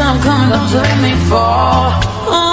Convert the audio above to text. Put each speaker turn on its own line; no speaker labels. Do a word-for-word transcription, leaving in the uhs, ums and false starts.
I'm coming, don't you let me fall. Oh.